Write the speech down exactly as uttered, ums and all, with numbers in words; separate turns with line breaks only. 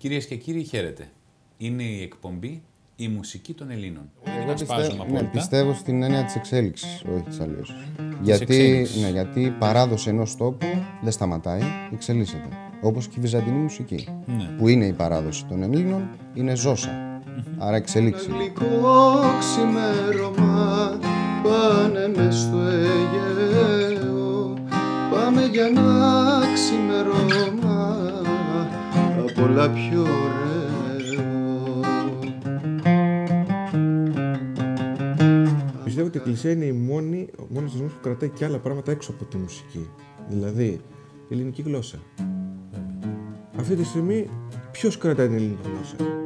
Κυρίες και κύριοι, χαίρετε. Είναι η εκπομπή «Η μουσική των Ελλήνων».
Εγώ πιστεύω, ναι, πιστεύω στην έννοια της εξέλιξης, όχι της αλλίωσης. Γιατί, ναι, γιατί η παράδοση ενός τόπου δεν σταματάει, εξελίσσεται. Όπως και η βυζαντινή μουσική,
ναι.
που είναι η παράδοση των Ελλήνων, είναι ζώσα. Mm-hmm. Άρα εξελίξει.
Γλυκό ξημέρωμα, πάνε μες στο Αιγαίο, πάμε για ένα ξημέρωμα, απ' όλα πιο ωραίο.
Πιστεύω ότι η Εκκλησία είναι η μόνη, ο μόνος θεσμός που κρατάει και άλλα πράγματα έξω από τη μουσική. Δηλαδή, η ελληνική γλώσσα. Αυτή τη στιγμή, ποιος κρατάει την ελληνική γλώσσα?